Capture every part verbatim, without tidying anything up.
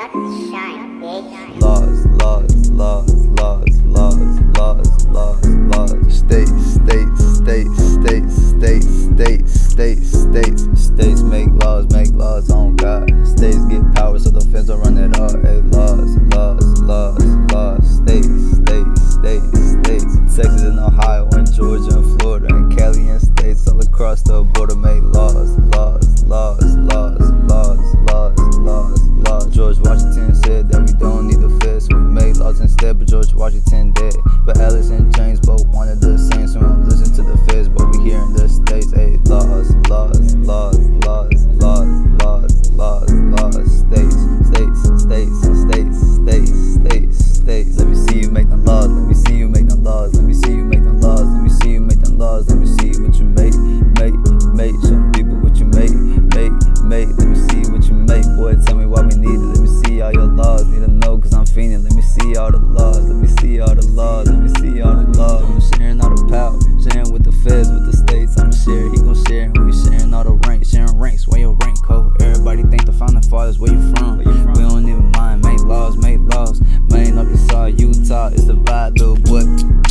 Nuts shine, bitch. Laws, laws, laws, laws, laws, laws, laws, laws. States, states, states, states, states, states, states, states. States make laws, make laws on God. States get power so the feds don't run it all. Hey, laws, laws, laws, laws. States, states, states, states. Texas and Ohio and Georgia and Florida and Cali and states all across the border make laws, laws, laws, laws, laws, laws, laws, laws. George Washington said that we don't need the feds, so we made laws instead, but George Washington dead. But Alice and James both wanted the same, so we don't listen to the feds, but we here in the states. Hey, laws, laws, laws, laws, laws, laws, laws, laws. States, states, states, states, states, states, states. Let me see you make them laws, let me see you make them laws, let me see you make them laws, let me see you make them laws, let me see what you make, make, make. Show the people what you make, make, make. Let me see what you make, boy, tell me why we need it. Let me see all your laws, need to know cause I'm fiending. Let me see all the laws, let me see all the laws, let me see all the laws. I'm sharing all the power, sharing with the feds, with the states. I'm sharing, he gon' share, and we sharing all the ranks, sharing ranks. Where your rank code? Everybody think the founding fathers, where you from? Where you from? We don't even mind, make laws, make laws. Man, up Utah, Utah, it's the vibe, little boy.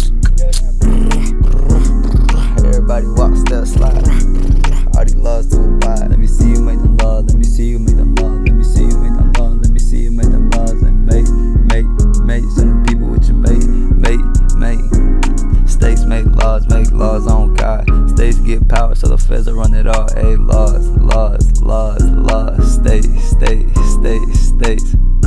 Everybody walk, step, slide. All these laws too wide. Let me see you make them laws, let me see you make them laws, let me see you make them laws, let me see you make them laws, and make, make, make. Show the people what you make, make, make. States make laws, make laws on God. States get power, so the feds will run it all. Hey, laws, laws, laws, laws. States, states, states, states.